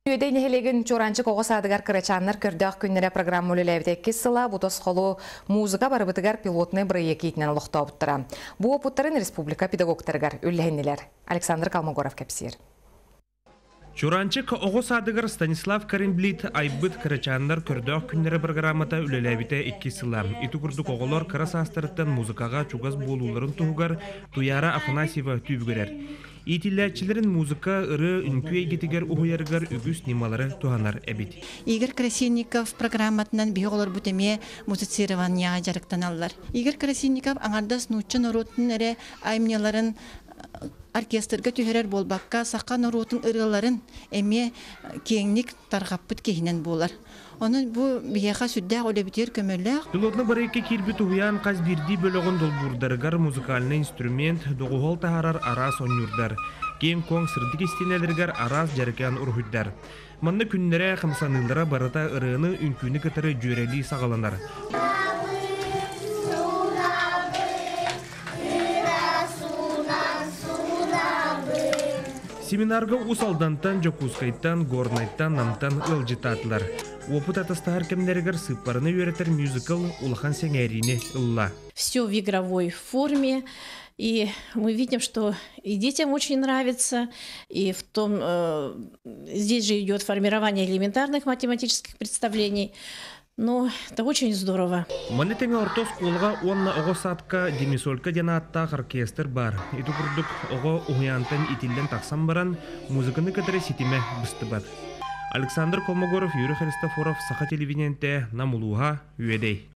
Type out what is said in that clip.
Үйден хелеген чоранчы коғы садыгар кырачаннар көрдіғ күннері программы өлеләвді кесіла, бұтос қолу музыка барыбытыгар пилотны бірі екейтінен ұлықта бұттыра. Бұл опыттарын республика педагогтарыгар үлләхеннелер. Александр Калмогоров кәпсер. Чуранчык оғы садыгар Станислав Каримблит айбыт кырачаннар көрдіғ күннері программата үлеләвді кесіла. Иті күрдік оғылар кырасастырыттан музыкаға чугаз болуларын тұғығар Туяра Афанасьева түйбігерер. Итилячилерин музыка ыры үнкүй гетигер ухуяргар үгүс нималары туганар эбит. Игорь Красильников программатынан биолор бутеме музицирования жарыктаналлар. Игорь Красильников аңардас нуччын оротун эре аймняларын оркестрга түһәрәр болбакка саккан оротун ырыларын эме кеңник таргаппыт кехинен болар. Onun bu biyaha süddə ola biter kömürlər. Pilotны барайка кирбит уян каз бирди бөлөгөн долбурдаргар музыкальный инструмент догугол тахарар арас онюрдар. Кем коң сырдык истенелергер арас жаркан урхуйдар. Манны күннәре хамсанылдара барата ырыны үнкүнү кытыры жөрели сагаланар. Семинарга усалдантан, жокускайттан, горнайттан, намтан ылжытатлар. Опыт атастахар кемнерегер сыппарыны үйретер мюзикл улахан сеңерини ылла. Все в игровой форме, и мы видим, что и детям очень нравится, и в том, здесь же идет формирование элементарных математических представлений. Но это очень здорово. Манетеме ортос колга онна ого сатка демисолька денатта оркестр бар. Иту курдук ого уянтан итиллен таксам баран музыканы кадары ситиме быстыбат. Александр Колмогоров, Юрий Христофоров, Саха телевидениенте Намулуха, Уедей.